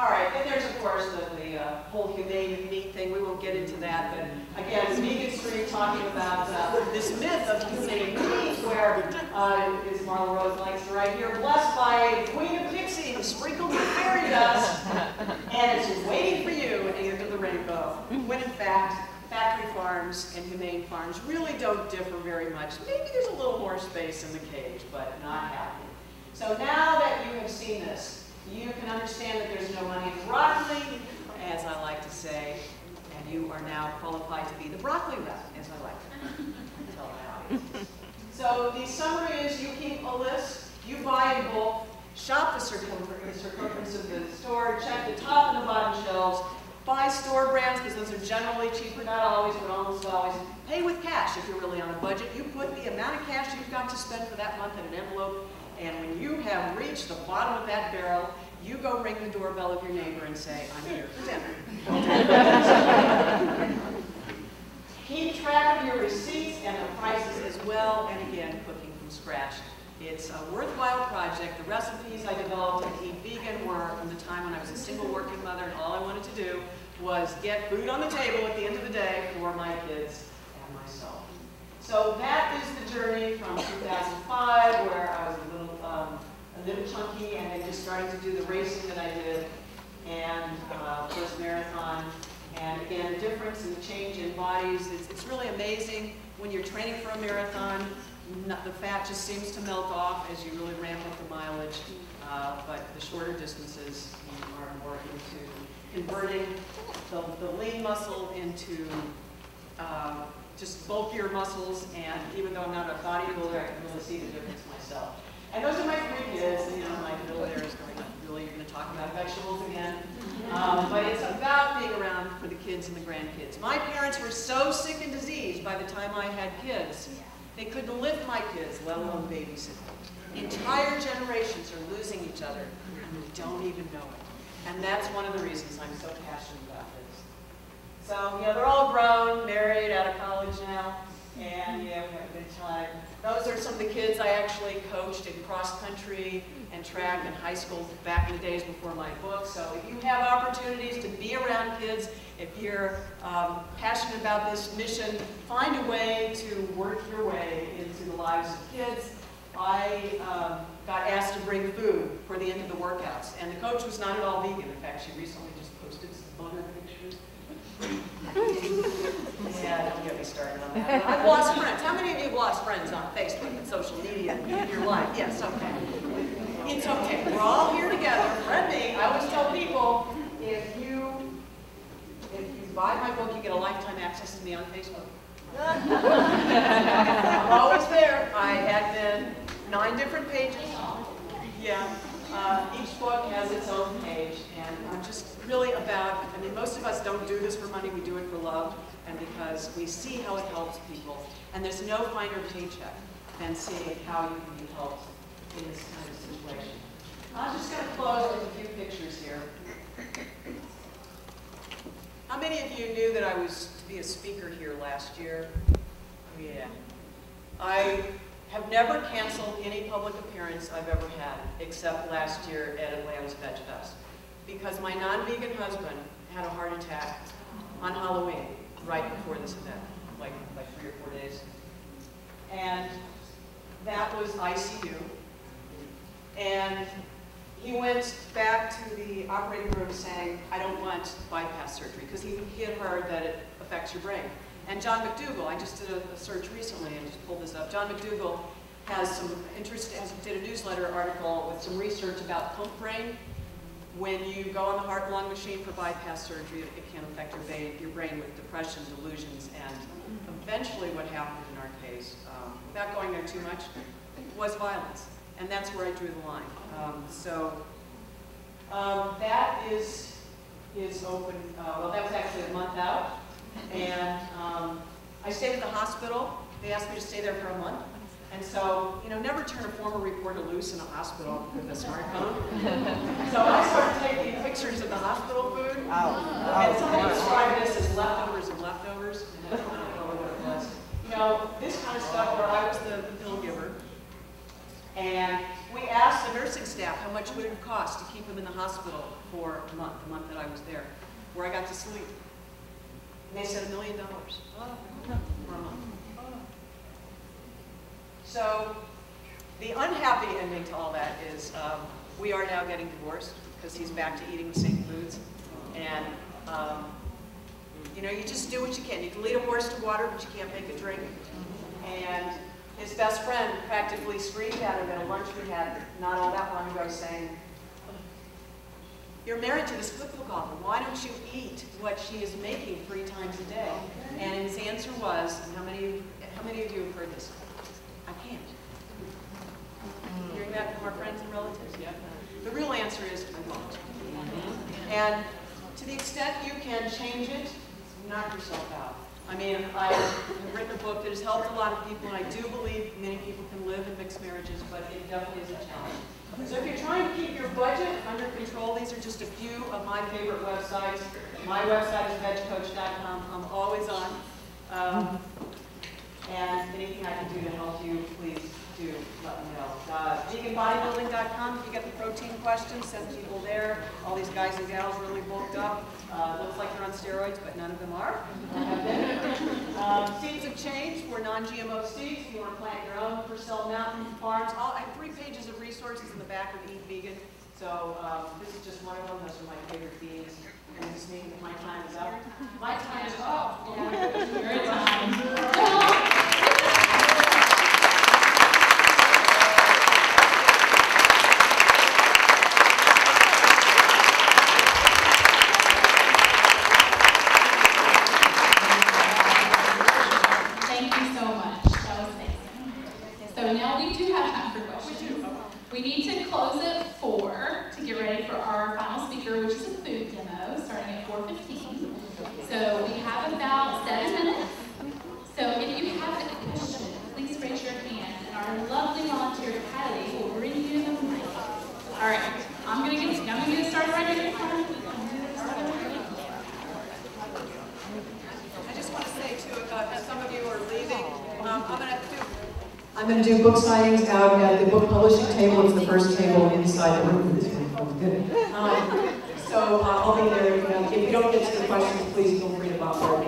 All right, and there's, of course, the, the uh, whole humane meat thing. We won't get into that, but again, Vegan Street talking about uh, this myth of humane meat, where, uh, as Marla Rose likes to write here, blessed by Queen of Dixie, who sprinkled with fairy dust, and it's just waiting for you at the end of the rainbow. When in fact, factory farms and humane farms really don't differ very much. Maybe there's a little more space in the cage, but not happy. So now that you have seen this, you can understand that there's no money in broccoli, as I like to say, and you are now qualified to be the broccoli rep, as I like to tell my audience. So the summary is you keep a list, you buy in bulk, shop the circumference, the circumference of the store, check the top and the bottom shelves, buy store brands because those are generally cheaper, not always, but almost always. Pay with cash if you're really on a budget. You put the amount of cash you've got to spend for that month in an envelope, and when you have reached the bottom of that barrel, you go ring the doorbell of your neighbor and say, I'm here for dinner. Keep track of your receipts and the prices as well, and again, cooking from scratch. It's a worthwhile project. The recipes I developed at Eat Vegan were from the time when I was a single working mother, and all I wanted to do was get food on the table at the end of the day for my kids and myself. So that is the journey from two thousand five, where I was a little, um, a little chunky, and then just starting to do the racing that I did, and uh, of course marathon. And again, the difference and the change in bodies, it's, it's really amazing when you're training for a marathon. Not, the fat just seems to melt off as you really ramp up the mileage, uh, but the shorter distances you are more into converting the, the lean muscle into uh, just bulkier muscles, and even though I'm not a bodybuilder, I can really see the difference myself. And those are my three kids, and you know, my middle there is going to really, you're going to talk about vegetables again. Um, but it's about being around for the kids and the grandkids. My parents were so sick and diseased by the time I had kids, they couldn't lift my kids, let alone babysit them. Entire generations are losing each other, and they don't even know it. And that's one of the reasons I'm so passionate about this. So, yeah, they're all grown, married, out of college now, and yeah, we have a good time. Those are some of the kids I actually coached in cross-country and track in high school back in the days before my book. So if you have opportunities to be around kids, if you're um, passionate about this mission, find a way to work your way into the lives of kids. I um, got asked to bring food for the end of the workouts, and the coach was not at all vegan. In fact, she recently just posted some butter pictures. Yeah, don't get me started on that. I've lost friends. How many of you have lost friends on Facebook and social media in your life? Yes, okay. It's okay. We're all here together. Friend me. I always tell people, if you if you buy my book, you get a lifetime access to me on Facebook. I'm always there. I had been nine different pages. Yeah. Uh, each book has its own page, and I'm just really about, I mean, most of us don't do this for money, we do it for love, and because we see how it helps people. And there's no finer paycheck than seeing how you can be helped in this kind of situation. I'm just going to close with a few pictures here. How many of you knew that I was to be a speaker here last year? Yeah. I have never canceled any public appearance I've ever had, except last year at Atlanta's Veg Fest, because my non-vegan husband had a heart attack on Halloween, right before this event, like, like three or four days. And that was I C U. And he went back to the operating room saying, I don't want bypass surgery, because he, he had heard that it affects your brain. And John McDougall, I just did a, a search recently and just pulled this up. John McDougall has some interest, has, did a newsletter article with some research about pump brain. When you go on the heart and lung machine for bypass surgery, it can affect your brain, your brain with depression, delusions, and eventually what happened in our case, um, without going there too much, was violence. And that's where I drew the line. Um, so um, that is, is open, uh, well, that was actually a month out. And um, I stayed at the hospital. They asked me to stay there for a month. And so, you know, never turn a former reporter loose in a hospital with a smartphone. So I started taking pictures of the hospital food. Oh. And somebody described this as leftovers of leftovers. And I don't know what it was. You know, this kind of stuff where I was the, the pill giver. And we asked the nursing staff how much would it cost to keep them in the hospital for a month, the month that I was there, where I got to sleep. And they said a million dollars for a month. So the unhappy ending to all that is um, we are now getting divorced because he's back to eating the same foods. And um, you know, you just do what you can. You can lead a horse to water, but you can't make it drink. And his best friend practically screamed at him at a lunch we had not all that long ago saying, "You're married to this cookbook author. Why don't you eat what she is making three times a day?" And his answer was, and how many, how many of you have heard this? "I can't." Hearing that from our friends and relatives? Yeah. The real answer is, I won't. And to the extent you can change it, knock yourself out. I mean, I've written a book that has helped a lot of people, and I do believe many people can live in mixed marriages, but it definitely is a challenge. So if you're trying to keep your budget under control, these are just a few of my favorite websites. My website is veg coach dot com. I'm always on. Um, and anything I can do to help you, please do let me know. Uh, vegan bodybuilding dot com, if you get the protein questions, send people there. All these guys and gals really bulked up. Uh, looks like they're on steroids, but none of them are. um, Seeds of Change for non G M O seeds. If you want to plant your own, Purcell Mountain Farms. All, I have three pages of resources in the back of Eat Vegan. So um, this is just one of them. Those are my favorite beans. And this means that my time is up. My time is up. Oh my goodness, your time. We need to close at four to get ready for our final speaker, which is a food demo, starting at four fifteen. So we have about seven minutes. So if you have a question, please raise your hand, and our lovely volunteer Kylie will bring you the mic. All right, I'm gonna get I'm gonna get started right here. I just want to say too, uh, as some of you are leaving, um, I'm gonna do. I'm going to do book signings out at the book publishing table. It's the first table inside the room. This one's good. Um, so uh, I'll be there. You know, if you don't get to the questions, please feel free to bump over me.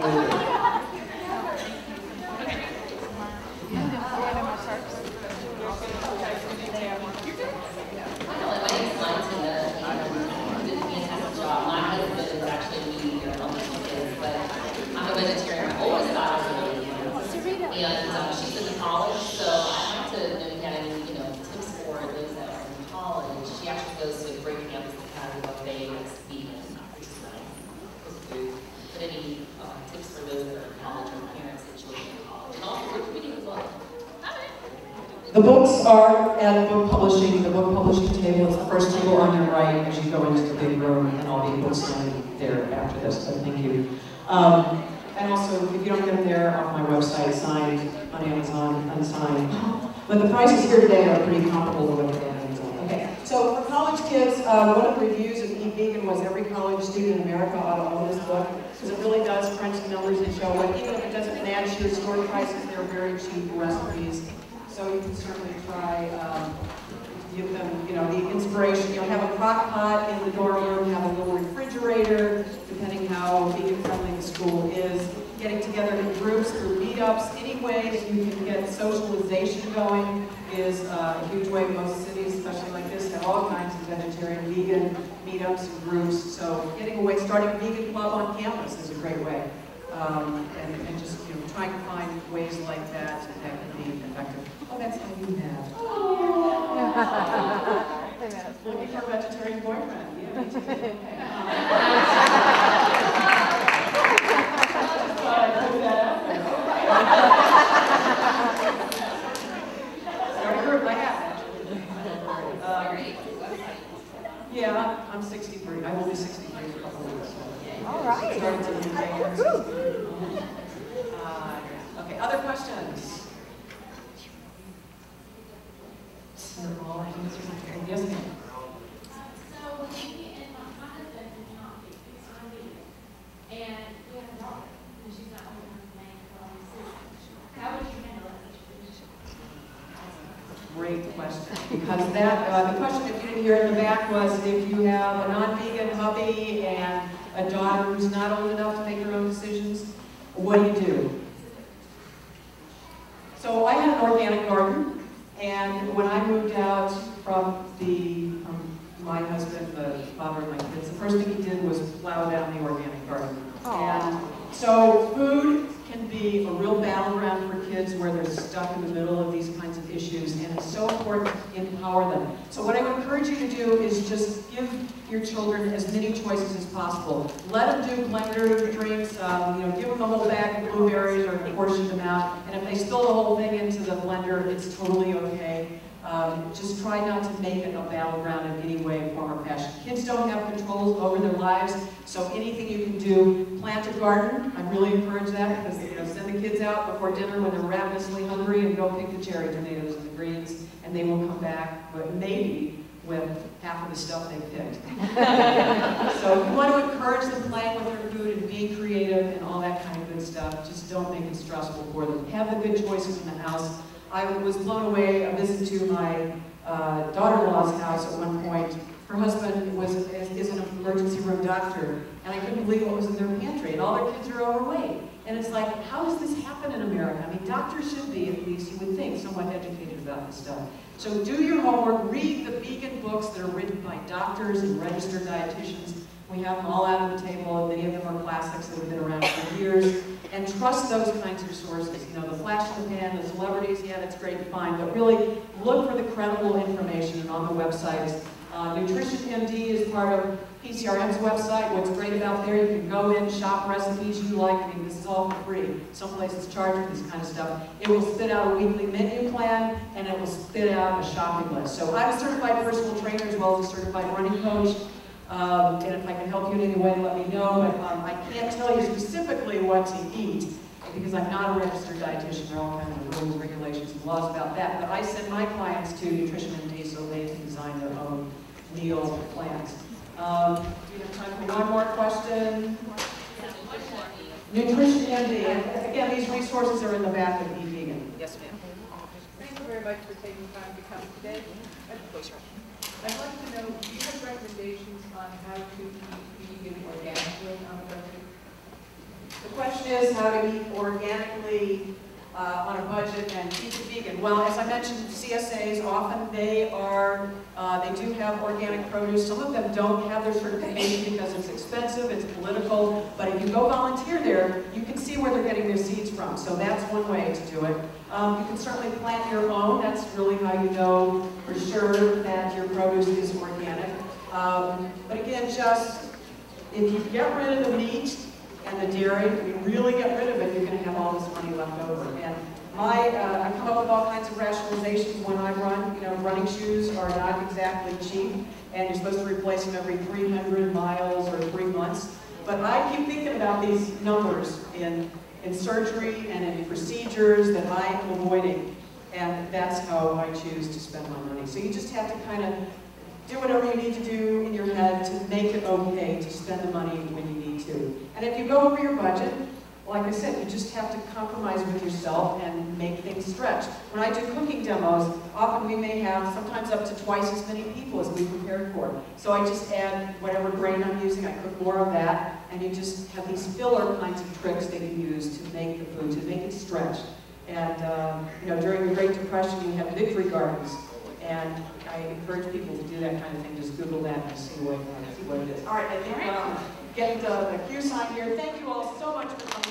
And um, she's been in college, so I have to know if you had any, you know, tips for those that are in college. She actually goes to a great campus academy of vegan, vegan, which is nice, cook food. But any uh, tips for those that are in college or parents that children in college? And also, we're reading as well. The books are at book publishing. The book publishing table is the first table on your right as you go into the big room, and I'll be books signed there after this. So thank you. Um, And also, if you don't get them there, off my website, signed on Amazon, unsigned. But the prices here today are pretty comparable to what they're on Amazon. Okay, so for college kids, uh, one of the reviews of Eat Vegan was every college student in America ought to own this book, because it really does crunch the numbers and show what, even if it doesn't match your store prices, they're very cheap recipes. So you can certainly try, um, give them, you know, the inspiration. You'll have a crock pot in the dorm room, have a little refrigerator, depending how vegan-friendly the school is. Getting together in groups through meetups, any way that you can get socialization going is uh, a huge way. Most cities, especially like this, have all kinds of vegetarian, vegan meetups and groups. So getting away, starting a vegan club on campus is a great way. Um, and, and just, you know, trying to find ways like that that can be effective. Oh, that's how you have. Looking for a vegetarian boyfriend. Yeah, me too. Okay. Just thought I'd put that out there. Start a group like that, actually. Um, yeah, I'm sixty-three. I will be sixty-three for a couple of weeks. So. All right. Started to uh, okay, other questions? Yes, ma'am. So, me and my husband is not vegan, he's not vegan. And we have a daughter, and she's not old enough to make her own decisions. How would you handle that situation? Great question. Because that, uh, the question, if you didn't here in the back was if you have a non-vegan hubby and a daughter who's not old enough to make her own decisions, what do you do? So I had an organic garden, and when I moved out from the, um, my husband, the father of my kids, the first thing he did was plow down the organic garden. And so food can be a real battleground for kids where they're stuck in the middle of these kinds of issues, and it's so important to empower them. So what I would encourage you to do is just give your children as many choices as possible. Let them do blender drinks, um, you know, give them the whole bag of blueberries or portion them out, and if they spill the whole thing into the blender, it's totally okay. Um, just try not to make it a battleground in any way, form, or fashion. Kids don't have control over their lives, so anything you can do, plant a garden. I really encourage that because, you know, send the kids out before dinner when they're ravenously hungry and go pick the cherry tomatoes and the greens, and they will come back, but maybe with half of the stuff they picked. So you want to encourage them playing with their food and being creative and all that kind of good stuff. Just don't make it stressful for them. Have the good choices in the house. I was blown away. A visit to my uh, daughter-in-law's house at one point. Her husband was is an emergency room doctor, and I couldn't believe what was in their pantry. And all their kids are overweight. And it's like, how does this happen in America? I mean, doctors should be, at least you would think, somewhat educated about this stuff. So do your homework. Read the vegan books that are written by doctors and registered dietitians. We have them all out on the table, and many of them are classics that have been around for years. And trust those kinds of sources. You know, the flash in the pan, the celebrities, yeah, that's great to find, but really look for the credible information and on the websites. Uh, Nutrition M D is part of P C R M's website. What's great about there, you can go in, shop recipes you like. I mean, this is all for free. Some places charge for this kind of stuff. It will spit out a weekly menu plan, and it will spit out a shopping list. So I'm a certified personal trainer as well as a certified running coach. Um, and if I can help you in any way, let me know. But um, I can't tell you specifically what to eat because I'm not a registered dietitian. There are all kinds of rules, regulations, and laws about that. But I send my clients to Nutrition M D so they can design their own meal plans. Um, do you have time for one more question? Nutrition M D. And again, these resources are in the back of Eat Vegan. Yes, ma'am. Thank you very much for taking time to come today. I'd like to know, do you have recommendations on how to eat vegan organically on a budget? The question is how to eat organically uh, on a budget and eat vegan. Well, as I mentioned, C S As, often they are, uh, they do have organic produce. Some of them don't have their certification because it's expensive, it's political, but if you go volunteer there, you can see where they're getting their seeds from. So that's one way to do it. Um, you can certainly plant your own. That's really how you know for sure that your produce is organic. Um, but again, just if you get rid of the meat and the dairy, if you really get rid of it, you're going to have all this money left over. And my, uh, I come up with all kinds of rationalizations when I run. You know, running shoes are not exactly cheap, and you're supposed to replace them every three hundred miles or three months. But I keep thinking about these numbers in in surgery and in procedures that I am avoiding, and that's how I choose to spend my money. So you just have to kind of do whatever you need to do in your head to make it okay to spend the money when you need to. And if you go over your budget, like I said, you just have to compromise with yourself and make things stretch. When I do cooking demos, often we may have sometimes up to twice as many people as we prepared for. So I just add whatever grain I'm using, I cook more of that, and you just have these filler kinds of tricks that you use to make the food, to make it stretch. And um, you know, during the Great Depression, we have victory gardens, and I encourage people to do that kind of thing. Just Google that and see what, uh, see what it is. All right, I think um, get the, the cue sign here. Thank you all so much for coming.